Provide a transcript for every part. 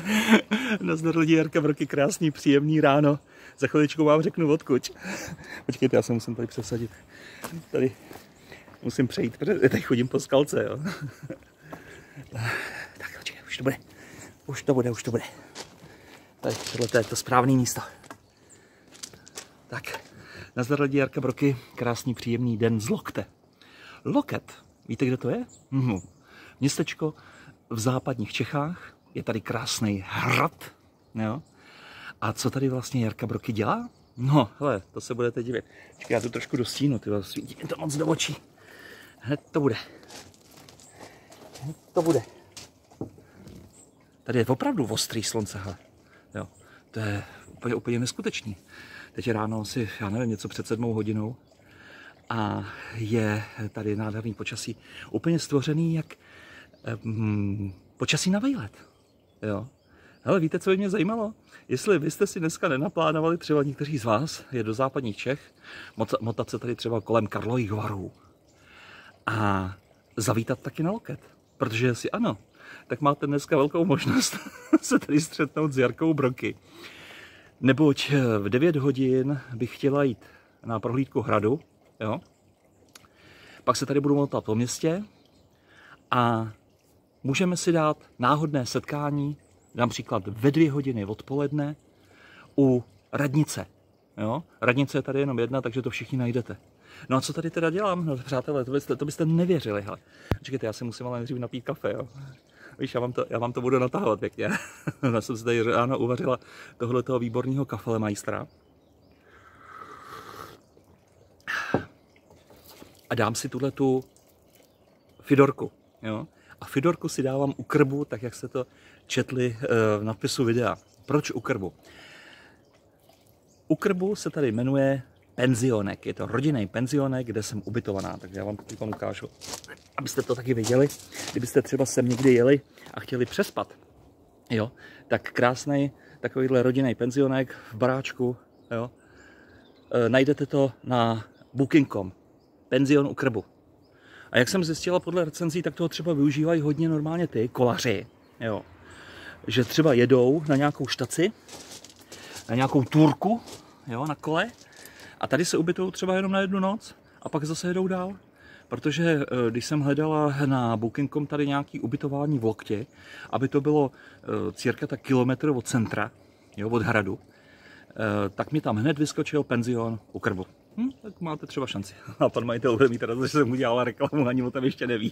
Nazdar lidi, Jarka Broky, krásný, příjemný ráno. Za chviličku vám řeknu odkud. Počkejte, já se musím tady přesadit. Tady musím přejít, protože tady chodím po skalce, jo. Tak, počkej, už to bude. Už to bude. Tady, tohle je to správné místo. Tak, nazdar lidi, Jarka Broky, krásný, příjemný den z Lokte. Loket, víte, kde to je? Městečko v západních Čechách. Je tady krásný hrad, jo. A co tady vlastně Jarka Broky dělá? No, hele, to se budete divit. Počkej, já tu trošku dostínu, ty svítí mi to moc do očí. Hned to bude. Tady je opravdu ostrý slunce, hele. Jo, to je úplně neskutečný. Teď je ráno asi, já nevím, něco před 7 hodinou. A je tady nádherný počasí. Úplně stvořený jak počasí na vejlet. Jo. Hele, víte, co by mě zajímalo? Jestli vy jste si dneska nenaplánovali, třeba někteří z vás, je do západních Čech, motat se tady třeba kolem Karlových Varů a zavítat taky na Loket. Protože jestli ano, tak máte dneska velkou možnost se tady střetnout s Jarkou Broky. Neboť v 9 hodin bych chtěla jít na prohlídku hradu, jo? Pak se tady budu motat po městě a můžeme si dát náhodné setkání, například ve 2 hodiny odpoledne u radnice. Jo? Radnice je tady jenom jedna, takže to všichni najdete. No a co tady teda dělám? No, přátelé, to byste nevěřili. Hele. Čekajte, já si musím ale nejdřív napít kafe. Jo? Víš, já vám to budu natahovat pěkně. Já jsem si tady ráno uvařila tohletoho výborného kafelemajstra. A dám si tuhletu fidorku. Jo? A fidorku si dávám u krbu, tak jak jste to četli v nadpisu videa. Proč u krbu? U krbu se tady jmenuje penzionek. Je to rodinný penzionek, kde jsem ubytovaná. Takže já vám to ukážu, abyste to taky viděli. Kdybyste třeba sem někdy jeli a chtěli přespat, jo, tak krásný takovýhle rodinný penzionek v baráčku. Jo. Najdete to na Booking.com. Penzion u krbu. A jak jsem zjistila podle recenzí, tak toho třeba využívají hodně normálně ty kolaři, jo. Že třeba jedou na nějakou štaci, na nějakou turku, jo, na kole a tady se ubytují třeba jenom na 1 noc a pak zase jedou dál. Protože když jsem hledala na Booking.com tady nějaký ubytování v Loktě, aby to bylo cirka tak kilometr od centra, jo, od hradu, tak mi tam hned vyskočil penzion u krbu. Tak máte třeba šanci. A pan majitel bude mít teda, že jsem udělala reklamu, ani o tom ještě neví.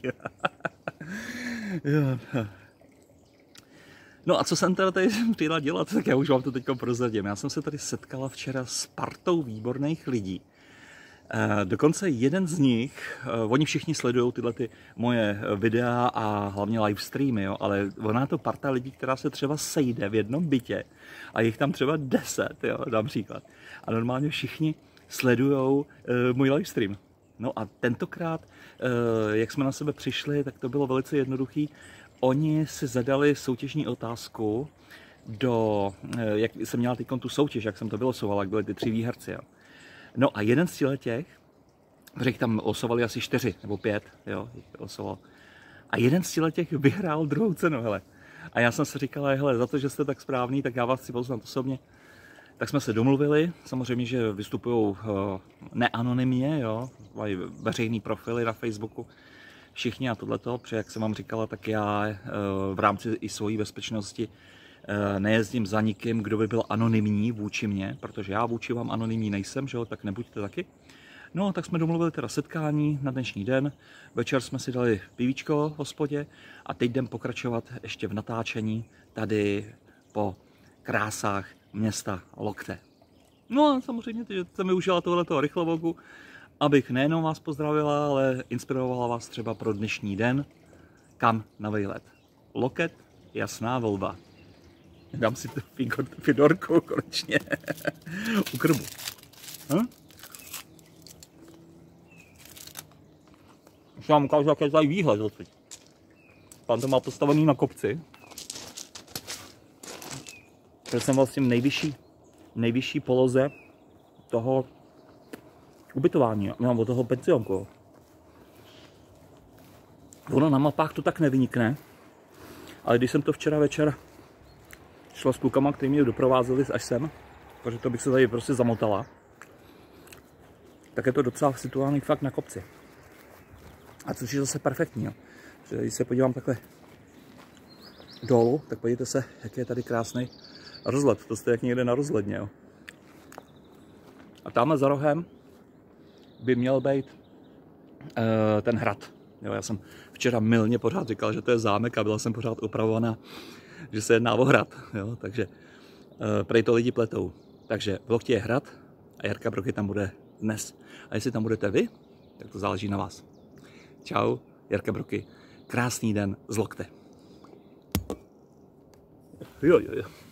No a co jsem teda tady přijela dělat, tak já už vám to teď prozradím. Já jsem se tady setkala včera s partou výborných lidí. Dokonce jeden z nich, oni všichni sledují tyhle ty moje videa a hlavně live streamy, jo, ale ona je to parta lidí, která se třeba sejde v jednom bytě a jich tam třeba 10, jo, například. A normálně všichni sledujou můj livestream. No a tentokrát, jak jsme na sebe přišli, tak to bylo velice jednoduchý. Oni si zadali soutěžní otázku jak jsem měla teď tu soutěž, jak jsem to vylosovala, jak byly ty 3 výherci. Jo. No a jeden z těch, protože jich tam losovali asi 4 nebo 5, jo, losoval. A jeden z těch vyhrál druhou cenu, hele. A já jsem si říkala, hele, za to, že jste tak správný, tak já vás chci poznat osobně. Tak jsme se domluvili, samozřejmě, že vystupují neanonymně, jo, mají veřejný profily na Facebooku, všichni a tohleto, protože jak jsem vám říkala, tak já v rámci i svojí bezpečnosti nejezdím za nikým, kdo by byl anonymní vůči mně, protože já vůči vám anonymní nejsem, že jo, tak nebuďte taky. No, tak jsme domluvili teda setkání na dnešní den, večer jsme si dali pivíčko v hospodě a teď jdem pokračovat ještě v natáčení tady po krásách města Lokte. No a samozřejmě, že jsem využila tohleto rychlovlogu, abych nejenom vás pozdravila, ale inspirovala vás třeba pro dnešní den, kam na vejlet. Loket, jasná volba. Dám si tu fidorku konečně u krbu. Už vám ukážu, jak je tady výhled. Pan to má postavený na kopci. To jsem vlastně v nejvyšší poloze toho ubytování, nebo toho penzionku. Ono na mapách to tak nevynikne, ale když jsem to včera večer šla s klukama, kteří mě doprovázeli až sem, protože to bych se tady prostě zamotala. Tak je to docela situální fakt na kopci. A což je zase perfektní. Jo. Že když se podívám takhle dolů, tak podívejte se, jaký je tady krásný rozhled. To jste jak někde na rozhledně. Jo. A tamhle za rohem by měl být ten hrad. Jo, já jsem včera mylně pořád říkal, že to je zámek a byla jsem pořád opravovaná, že se jedná o hrad. Jo, takže prej to lidi pletou. Takže v Lochtě je hrad a Jarka Broky tam bude dnes. A jestli tam budete vy, tak to záleží na vás. Čau, Jarka Broky. Krásný den z Lochte. Jo.